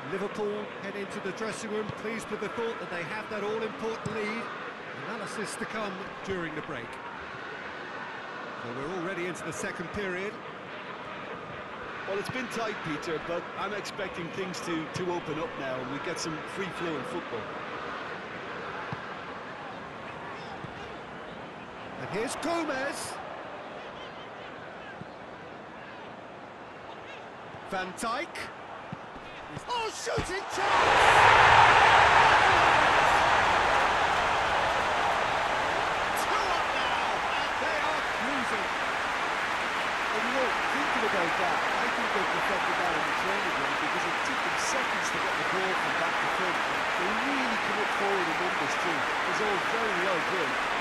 Liverpool head into the dressing room, pleased with the thought that they have that all-important lead. Analysis to come during the break. So we're already into the second period. Well, it's been tight, Peter, but I'm expecting things to open up now and we get some free-flowing football. And here's Gomez. Van Dijk. Oh, shooting chance! Two up now, and they are cruising. And you know, thinking about that, I think they've perfected that in the training ground because it took them seconds to get the ball from back to front. They really come up forward in numbers too. It was all very well done.